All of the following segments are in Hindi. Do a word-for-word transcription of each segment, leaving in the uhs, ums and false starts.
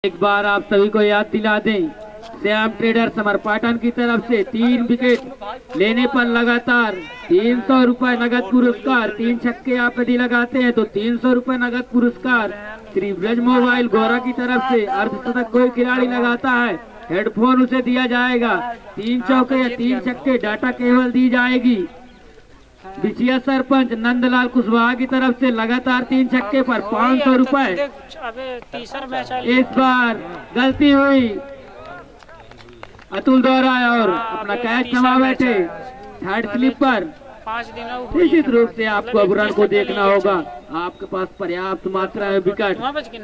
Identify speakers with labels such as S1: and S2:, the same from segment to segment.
S1: एक बार आप सभी को याद दिला दें, श्याम ट्रेडर समर पाटन की तरफ से तीन विकेट लेने पर लगातार तीन सौ रुपए नगद पुरस्कार। तीन छक्के आप यदि लगाते हैं तो तीन सौ रुपए नगद पुरस्कार। श्री ब्रज मोबाइल गौरा की तरफ से अर्धशतक कोई खिलाड़ी लगाता है हेडफोन उसे दिया जाएगा। तीन चौके या तीन छक्के डाटा केवल दी जाएगी। बिछिया सरपंच नंदलाल कुशवाहा की तरफ से लगातार तीन छक्के पर पाँच सौ रुपए। इस बार गलती हुई, अतुल द्वारा और अपना कैच थमा बैठे थर्ड स्लिप पर। निश्चित रूप से आपको अब रन को देखना होगा। आपके पास पर्याप्त मात्रा में विकेट।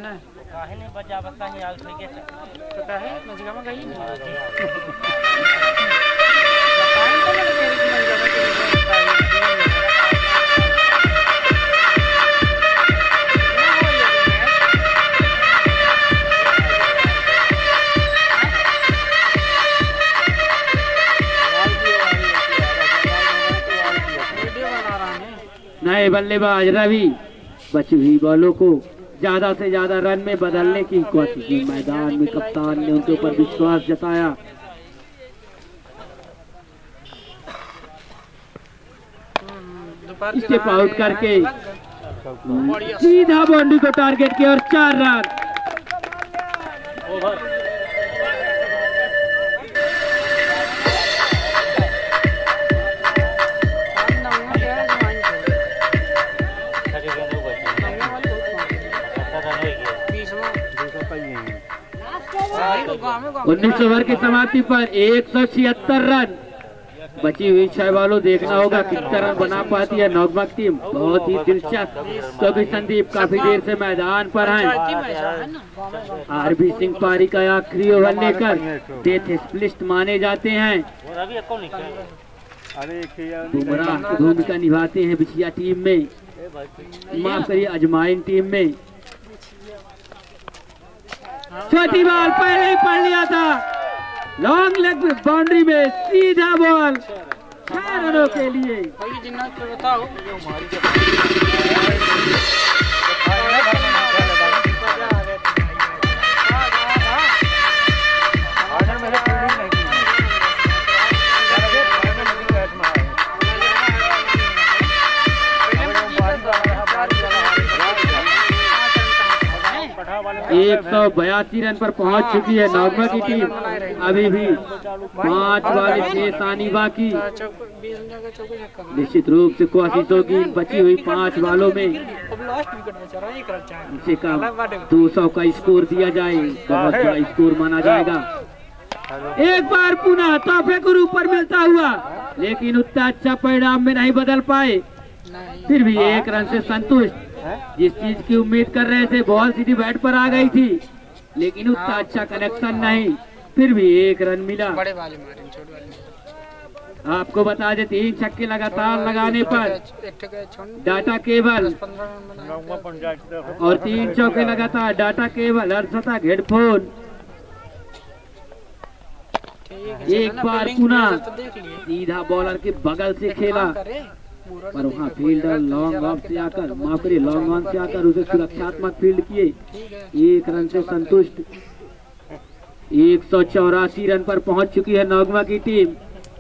S1: नए बल्लेबाज रवि बची हुई बॉलों को ज्यादा से ज्यादा रन में बदलने की कोशिश की। मैदान में कप्तान ने उनके ऊपर विश्वास जताया। स्टेप आउट करके सीधा बाउंड्री को टारगेट किया और चार रन। उन्नीस ओवर की समाप्ति पर एक सौ छिहत्तर रन। बची हुई छह बॉलों देखना होगा कितना रन बना पाती है नौगमक टीम। बहुत ही दिलचस्प, क्योंकि संदीप काफी देर से मैदान पर हैं। आरबी सिंह पारी का आखिरी ओवर लेकर डेथ स्प्लिस्ट माने जाते हैं। बुमराह की भूमिका निभाते हैं बिछिया टीम में, माफ करिए अजमाइन टीम में। छोटी बॉल पहले ही पढ़ लिया था, लॉन्ग लेग बाउंड्री में सीधा बॉल छह रनों के लिए। एक सौ बयासी रन पर पहुंच चुकी है नौगमा की टीम। अभी भी पांच बार शेष आनी बाकी। निश्चित रूप से कोशिश होगी बची हुई पांच बालों में इसे कम दो सौ का स्कोर दिया जाए। बहुत बड़ा स्कोर माना जाएगा। एक बार पुनः तोहफे को ऊपर मिलता हुआ, लेकिन उतना अच्छा परिणाम में नहीं बदल पाए। फिर भी एक रन से संतुष्ट। जिस चीज की उम्मीद कर रहे थे, बॉल सीधी बैट पर आ गई थी, लेकिन उतना अच्छा कनेक्शन नहीं। फिर भी एक रन मिला। आपको बता दें तीन छक्के लगातार लगाने पर डाटा केबल और तीन चौके लगातार डाटा केबल अर्धशतक हेडफोन। एक बार पुनः सीधा बॉलर के बगल से खेला, पर वहाँ फील्डर लॉन्ग ऑफ से आकर माफ करिए लॉन्ग ऑन से आकर उसे सुरक्षात्मक फील्ड किए। एक रन से संतुष्ट। एक सौ चौरासी रन पर पहुंच चुकी है नौगमा की टीम।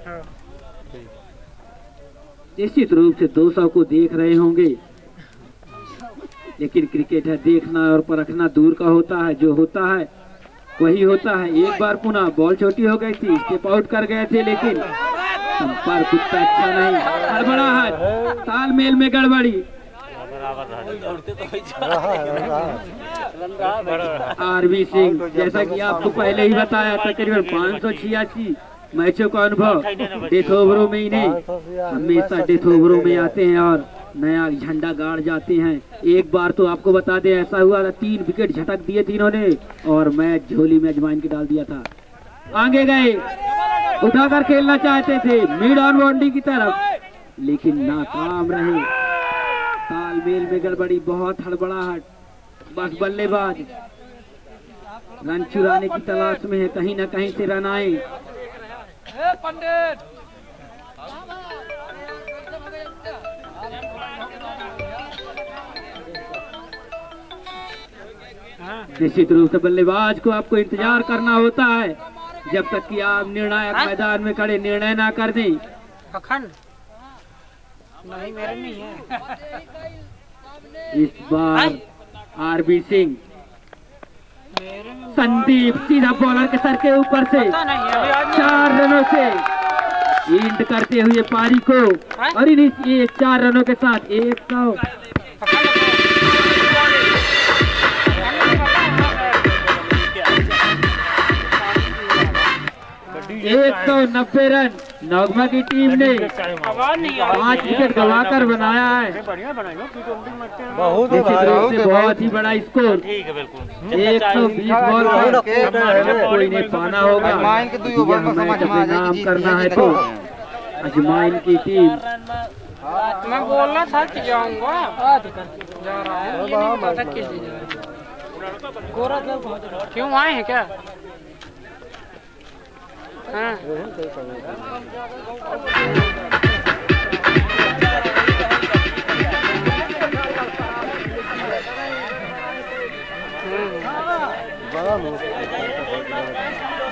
S1: निश्चित रूप से दो सौ को देख रहे होंगे, लेकिन क्रिकेट है देखना और परखना दूर का होता है। जो होता है वही होता है। एक बार पुनः बॉल छोटी हो गई थी, स्टेप आउट कर गए थे, लेकिन संपर्क उतना अच्छा नहीं। गड़बड़ाहट, तालमेल में गड़बड़ी। आरबी सिंह, जैसा कि आपको पहले ही बताया, तकरीबन पाँच सौ छियासी मैचों का अनुभव। डेथ ओवरों में इन्हें हमेशा डेथ ओवरों में आते हैं और नया झंडा गाड़ जाते हैं। एक बार तो आपको बता दें ऐसा हुआ था, तीन विकेट झटक दिए थी इन्होंने और मैच झोली में अजमाइन के डाल दिया था। आगे गए, उठाकर खेलना चाहते थे मिड ऑन बाउंड्री की तरफ, लेकिन नाकाम रहे। तालमेल में गड़बड़ी, बहुत हड़बड़ाहट। बस बल्लेबाज रन चुराने की तलाश में है, कहीं ना कहीं से रन आए। पंडित हाँ। निश्चित रूप से बल्लेबाज को आपको इंतजार करना होता है जब तक कि आप निर्णायक मैदान में खड़े निर्णय ना कर दें।
S2: अखंड नहीं, मेरे नहीं है।
S1: इस बार आरबी सिंह संदीप सीधा बॉलर के सर के ऊपर से चार रनों से एंड करते हुए पारी को, और इन ये चार रनों के साथ एक सौ एक सौ नब्बे रन नगमा की टीम ने पांच विकेट गंवाकर बनाया है।
S3: बहुत
S1: बहुत ही बड़ा स्कोर, एक सौ बीस बॉल पर कोई नहीं पाना होगा। हमें नाम करना है तो अजमाइन की टीम।
S2: मैं बोलना था कि जाऊंगा, जा रहा हूँ, ये नहीं पता किस लिए जा रहा है। क्यों आए हैं क्या? हाँ।
S3: बड़ा